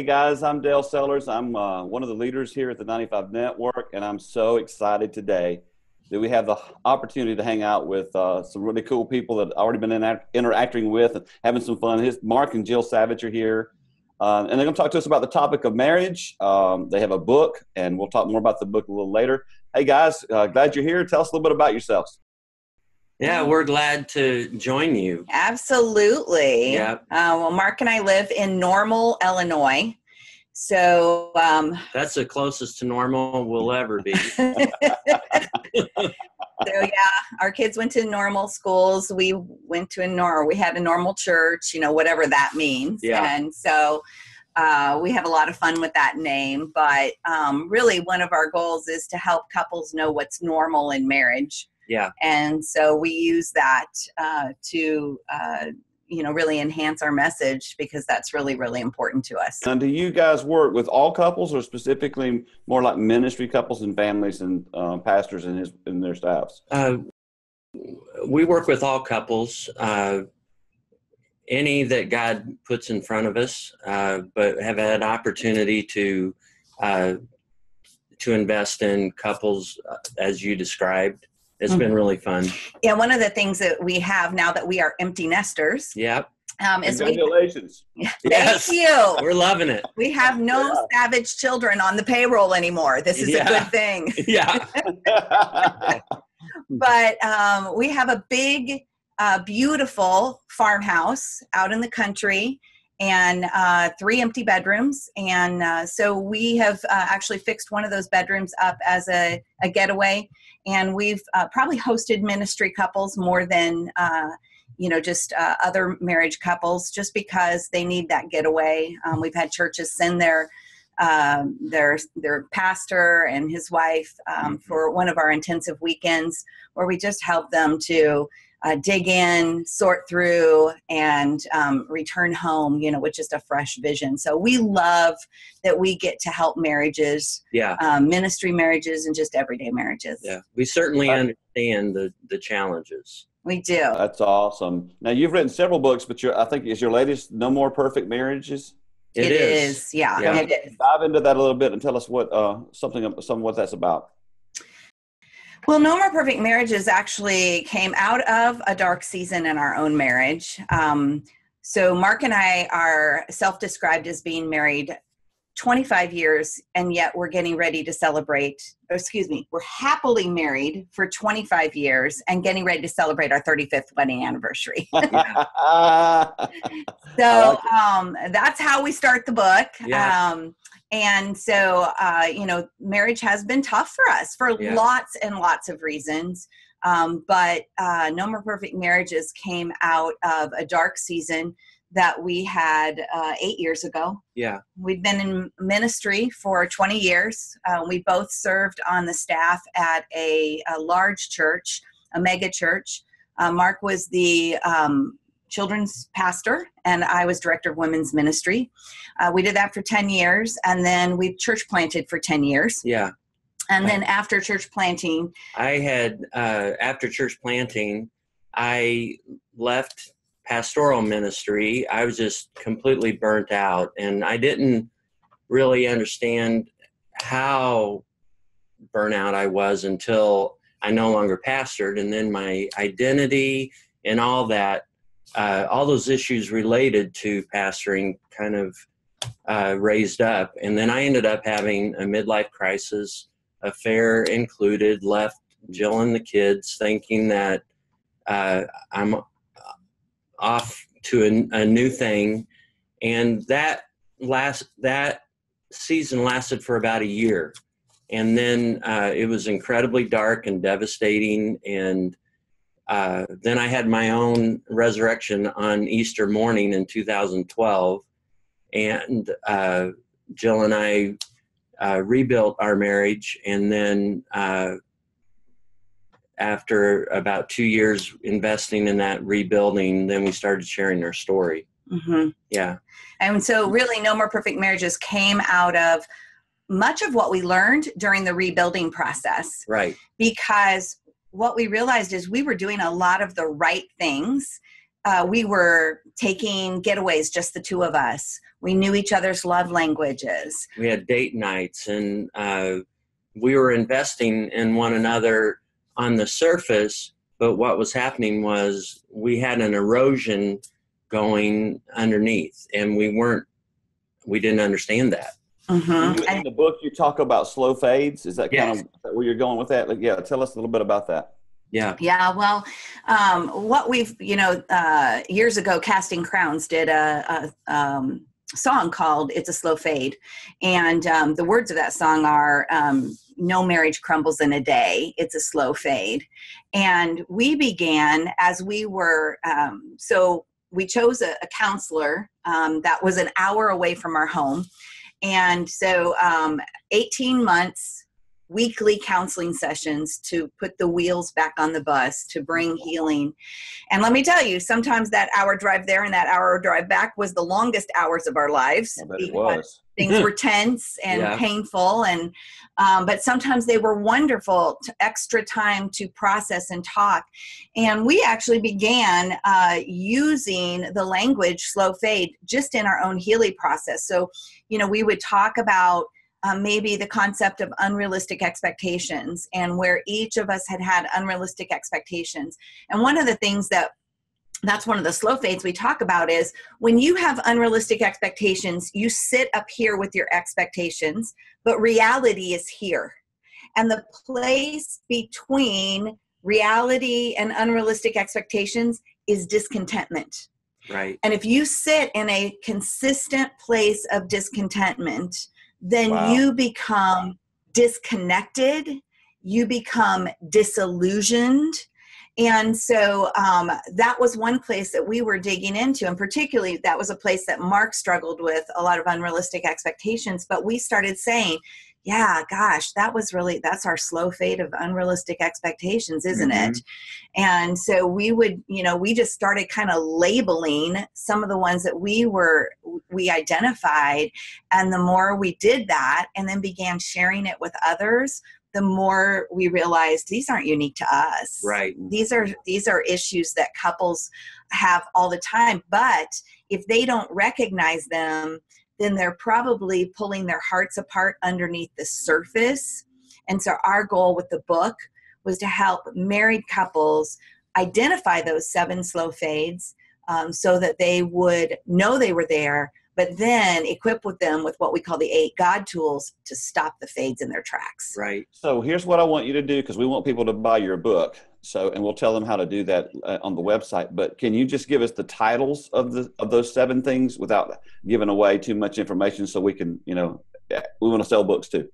guys, I'm Dale Sellers. I'm one of the leaders here at the 95 Network, and I'm so excited today that we have the opportunity to hang out with some really cool people that I've already been interacting with and having some fun. Mark and Jill Savage are here, and they're going to talk to us about the topic of marriage. They have a book, and we'll talk more about the book a little later. Hey, guys, glad you're here. Tell us a little bit about yourselves. Yeah, we're glad to join you. Absolutely. Yeah. Well, Mark and I live in Normal, Illinois. So that's the closest to normal we'll ever be. So yeah, our kids went to normal schools. We went to we had a normal church, whatever that means. Yeah. And so we have a lot of fun with that name. But really, one of our goals is to help couples know what's normal in marriage. Yeah. And so we use that to, really enhance our message, because that's really, really important to us. And do you guys work with all couples, or specifically more like ministry couples and families and pastors and their staffs? We work with all couples, any that God puts in front of us, but have had opportunity to invest in couples as you described. It's been really fun. Yeah, one of the things that we have now that we are empty nesters. Yep. Is Congratulations. Yes. Thank you. We're loving it. We have no savage children on the payroll anymore. This is a good thing. Yeah. But we have a big, beautiful farmhouse out in the country, and 3 empty bedrooms. And so we have actually fixed one of those bedrooms up as a getaway. And we've probably hosted ministry couples more than, just other marriage couples, just because they need that getaway. We've had churches send their pastor and his wife for one of our intensive weekends, where we just help them to dig in, sort through, and return home, with just a fresh vision. So we love that we get to help marriages, ministry marriages, and just everyday marriages. Yeah, we certainly understand the challenges. We do. That's awesome. Now, you've written several books, but I think is your latest No More Perfect Marriages? It is. Yeah, it is. Dive into that a little bit and tell us what some of what that's about. Well, No More Perfect Marriages actually came out of a dark season in our own marriage. So Mark and I are self-described as being married 25 years, and yet we're getting ready to celebrate, we're happily married for 25 years and getting ready to celebrate our 35th wedding anniversary. So that's how we start the book. Yeah. And so, marriage has been tough for us for lots and lots of reasons. But No More Perfect Marriages came out of a dark season that we had 8 years ago. Yeah. We've been in ministry for 20 years. We both served on the staff at a large church, a mega church. Mark was the children's pastor, and I was director of women's ministry. We did that for 10 years, and then we church planted for 10 years. Yeah. And then after church planting, after church planting, I left pastoral ministry. I was just completely burnt out, and I didn't really understand how burnout I was until I no longer pastored. And then my identity and all that, all those issues related to pastoring kind of raised up. And then I ended up having a midlife crisis, affair included, left Jill and the kids thinking that I'm off to a new thing. And that season lasted for about a year. And then it was incredibly dark and devastating. And then I had my own resurrection on Easter morning in 2012. And Jill and I rebuilt our marriage. And then after about 2 years investing in that rebuilding, then we started sharing our story. Mm-hmm. Yeah. And so really No More Perfect Marriages came out of much of what we learned during the rebuilding process. Right. Because what we realized is we were doing a lot of the right things we were taking getaways, just the two of us. We knew each other's love languages. We had date nights, and we were investing in one another on the surface, but what was happening was we had an erosion going underneath, and we didn't understand that. Mm-hmm. In the book, you talk about slow fades. Is that kind of where you're going with that? Like, yeah, tell us a little bit about that. Yeah. Yeah. Well, what we've, years ago, Casting Crowns did a song called "It's a Slow Fade," and the words of that song are, "No marriage crumbles in a day. It's a slow fade." And we began as we were, so we chose a counselor that was an hour away from our home. And so 18 months, weekly counseling sessions to put the wheels back on the bus, to bring healing. And let me tell you, sometimes that hour drive there and that hour drive back was the longest hours of our lives. I bet it was. Things were tense and painful, and but sometimes they were wonderful, extra time to process and talk. And we actually began using the language slow fade just in our own healing process. So, we would talk about maybe the concept of unrealistic expectations, and where each of us had unrealistic expectations. And one of the things that's one of the slow fades we talk about is when you have unrealistic expectations, you sit up here with your expectations, but reality is here. And the place between reality and unrealistic expectations is discontentment. Right. And if you sit in a consistent place of discontentment, then you become disconnected, you become disillusioned. And so that was one place that we were digging into. And particularly, that was a place that Mark struggled with a lot of unrealistic expectations. But we started saying, yeah, gosh, that's our slow fade of unrealistic expectations, isn't it? And so we would, we just started kind of labeling some of the ones that we identified. And the more we did that and then began sharing it with others, the more we realized these aren't unique to us. Right. These are issues that couples have all the time. But if they don't recognize them, then they're probably pulling their hearts apart underneath the surface. And so our goal with the book was to help married couples identify those 7 slow fades so that they would know they were there, but then equip with them with what we call the 8 God tools to stop the fades in their tracks. Right. So here's what I want you to do, because we want people to buy your book. And we'll tell them how to do that on the website. But can you just give us the titles of those 7 things without giving away too much information, so we can, we want to sell books too.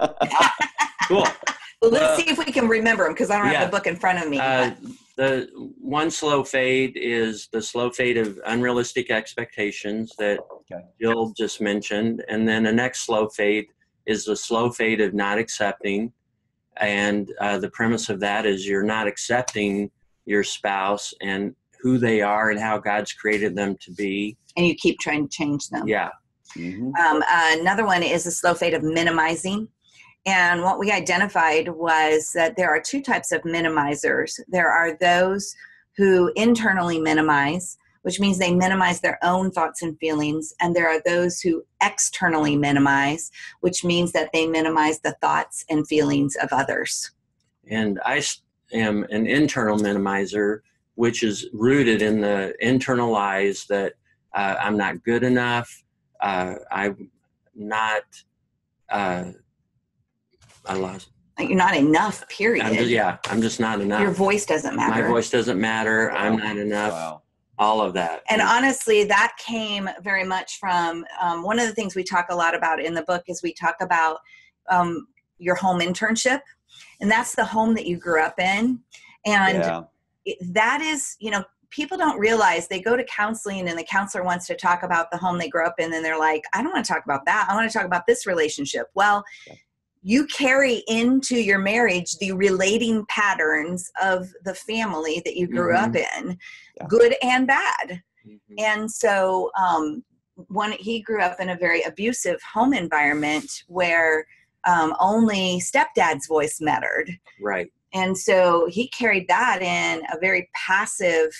Cool. Well, let's see if we can remember them, because I don't have the book in front of me. The one slow fade is the slow fade of unrealistic expectations that Jill just mentioned. And then the next slow fade is the slow fade of not accepting. And the premise of that is you're not accepting your spouse and who they are and how God's created them to be. And you keep trying to change them. Yeah. Mm-hmm. Another one is the slow fade of minimizing. And what we identified was that there are 2 types of minimizers. There are those who internally minimize, which means they minimize their own thoughts and feelings. And there are those who externally minimize, which means that they minimize the thoughts and feelings of others. And I am an internal minimizer, which is rooted in the internal lies that I'm not good enough. I'm not... I lost. You're not enough, period. I'm just not enough. Your voice doesn't matter. My voice doesn't matter. Wow. I'm not enough. Wow. All of that. And honestly, that came very much from one of the things we talk a lot about in the book is we talk about your home internship. And that's the home that you grew up in. And that is, people don't realize they go to counseling and the counselor wants to talk about the home they grew up in. And they're like, I don't want to talk about that. I want to talk about this relationship. Well, you carry into your marriage the relating patterns of the family that you grew up in, good and bad. And so he grew up in a very abusive home environment where only stepdad's voice mattered. Right. And so he carried that in a very passive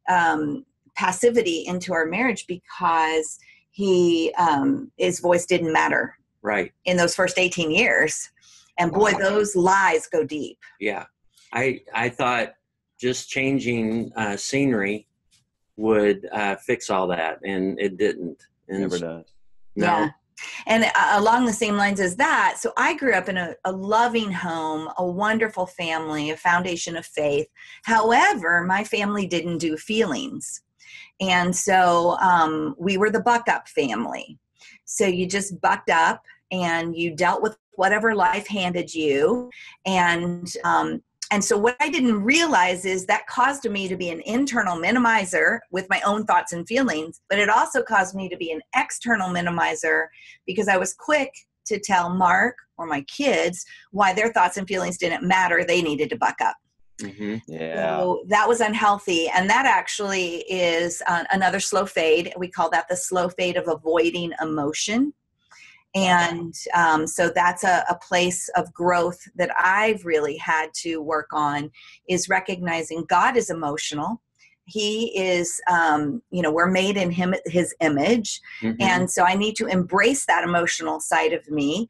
passivity into our marriage because his voice didn't matter Right. in those first 18 years. And boy, those lies go deep. Yeah. I thought just changing scenery would fix all that, and it didn't. And Never does. No. Yeah. And along the same lines as that, so I grew up in a loving home, a wonderful family, a foundation of faith. However, my family didn't do feelings. And so we were the buck up family. So you just bucked up and you dealt with whatever life handed you. And so what I didn't realize is that caused me to be an internal minimizer with my own thoughts and feelings, but it also caused me to be an external minimizer because I was quick to tell Mark or my kids why their thoughts and feelings didn't matter. They needed to buck up. Mm-hmm. Yeah. So that was unhealthy. And that actually is another slow fade. We call that the slow fade of avoiding emotion. And so that's a place of growth that I've really had to work on, is recognizing God is emotional. He is, we're made in his image. Mm-hmm. And so I need to embrace that emotional side of me.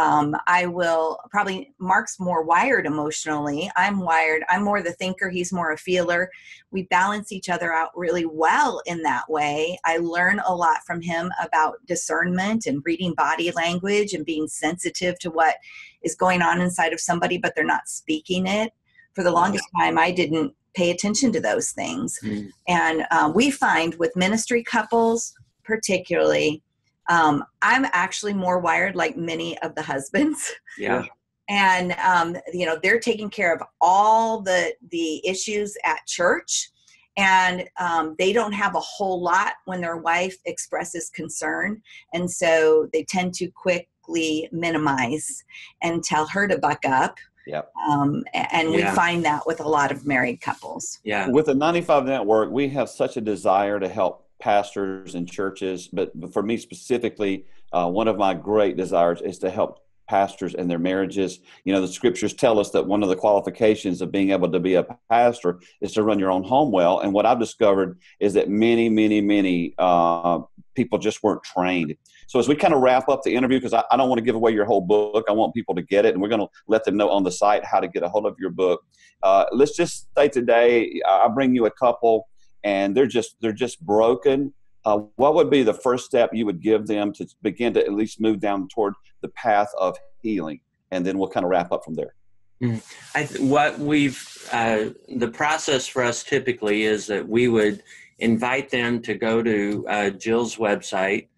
Mark's more wired emotionally. I'm more the thinker. He's more a feeler. We balance each other out really well in that way. I learn a lot from him about discernment and reading body language and being sensitive to what is going on inside of somebody, but they're not speaking it. For the longest time, I didn't pay attention to those things. Mm. And we find with ministry couples, particularly, I'm actually more wired like many of the husbands. Yeah. And, they're taking care of all the issues at church, and they don't have a whole lot when their wife expresses concern. And so they tend to quickly minimize and tell her to buck up. Yep. And we find that with a lot of married couples. Yeah. With the 95 Network, we have such a desire to help pastors and churches, but for me specifically, one of my great desires is to help pastors and their marriages. The scriptures tell us that one of the qualifications of being able to be a pastor is to run your own home well. And what I've discovered is that many people just weren't trained. So as we kind of wrap up the interview, because I don't want to give away your whole book, I want people to get it, and we're going to let them know on the site how to get a hold of your book. Let's just say today, I bring you a couple, and they're just broken. What would be the first step you would give them to begin to at least move down toward the path of healing? And then we'll kind of wrap up from there. The process for us typically is that we would invite them to go to Jill's website,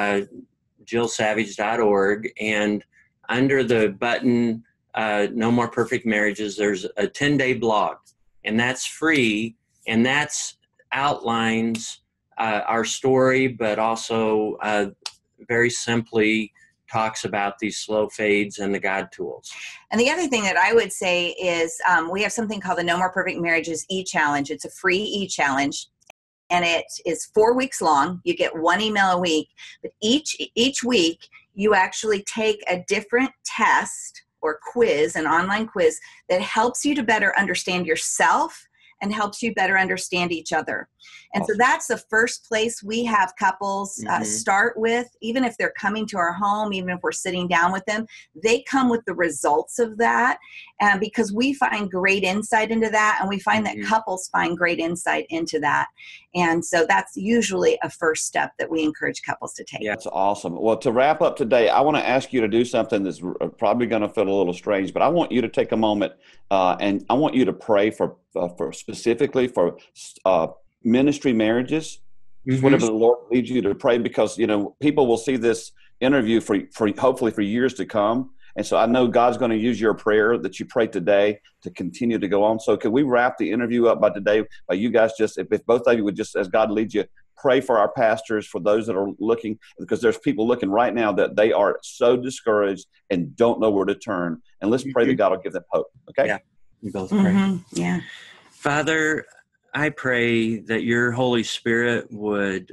jillsavage.org, and under the button, No More Perfect Marriages, there's a 10-day blog, and that's free, and that's outlines our story, but also very simply talks about these slow fades and the God tools. And the other thing that I would say is we have something called the No More Perfect Marriages e-challenge. It's a free e-challenge, and it is 4 weeks long. You get one email a week, but each week you actually take a different test or quiz, an online quiz that helps you to better understand yourself and helps you better understand each other. And so that's the first place we have couples start with. Even if they're coming to our home, even if we're sitting down with them, they come with the results of that. And because we find great insight into that, and we find that couples find great insight into that. And so that's usually a first step that we encourage couples to take. Yeah, that's awesome. Well, to wrap up today, I want to ask you to do something that's probably going to feel a little strange, but I want you to take a moment and I want you to pray for specifically for ministry marriages, whatever the Lord leads you to pray, because people will see this interview for hopefully for years to come, and so I know God's going to use your prayer that you prayed today to continue to go on. So can we wrap the interview up by you guys just, if both of you would just, as God leads you, pray for our pastors, for those that are looking, because there's people looking right now that they are so discouraged and don't know where to turn, and let's pray that God will give them hope. Okay. Yeah. We both pray. Yeah. Father, I pray that your Holy Spirit would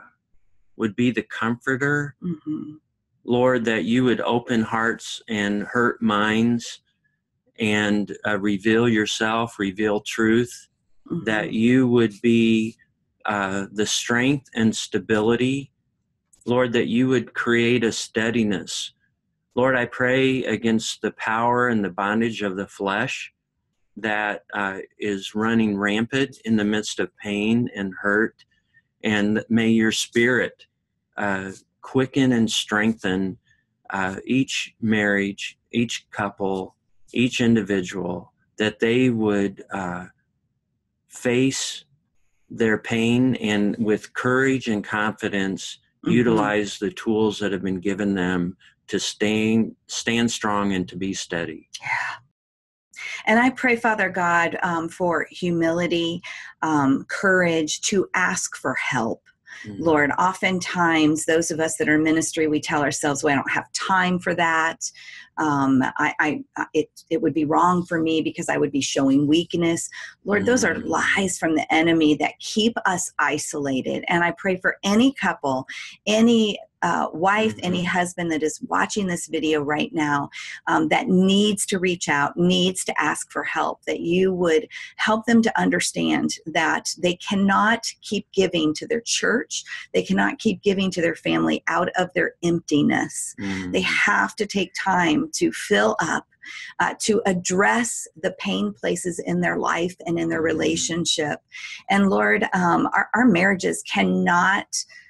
be the comforter. Lord, that you would open hearts and hurt minds and reveal yourself, reveal truth. that you would be the strength and stability, Lord, that you would create a steadiness. Lord, I pray against the power and the bondage of the flesh that is running rampant in the midst of pain and hurt. And may your Spirit quicken and strengthen each marriage, each couple, each individual, that they would face their pain and with courage and confidence utilize the tools that have been given them to stand strong and to be steady. Yeah. And I pray, Father God, for humility, courage to ask for help. Lord, oftentimes those of us that are in ministry, we tell ourselves, well, I don't have time for that. It would be wrong for me because I would be showing weakness. Lord, those are lies from the enemy that keep us isolated. And I pray for any couple, any wife, any husband that is watching this video right now that needs to reach out, needs to ask for help, that you would help them to understand that they cannot keep giving to their church. They cannot keep giving to their family out of their emptiness. They have to take time to fill up, to address the pain places in their life and in their relationship. And Lord, our marriages cannot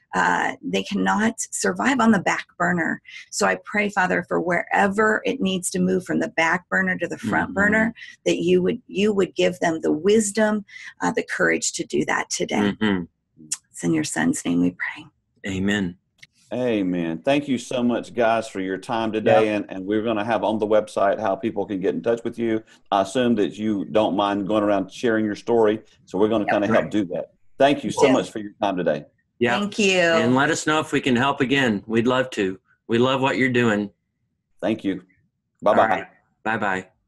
survive on the back burner. So I pray, Father, for wherever it needs to move from the back burner to the front burner, that you would give them the wisdom, the courage to do that today. It's in your Son's name we pray. Amen. Amen. Thank you so much, guys, for your time today. Yep. And we're going to have on the website how people can get in touch with you. I assume that you don't mind going around sharing your story. So we're going to kind of help do that. Thank you so much for your time today. Yeah. Thank you. And let us know if we can help again. We'd love to. We love what you're doing. Thank you. Bye-bye. Right. Bye-bye.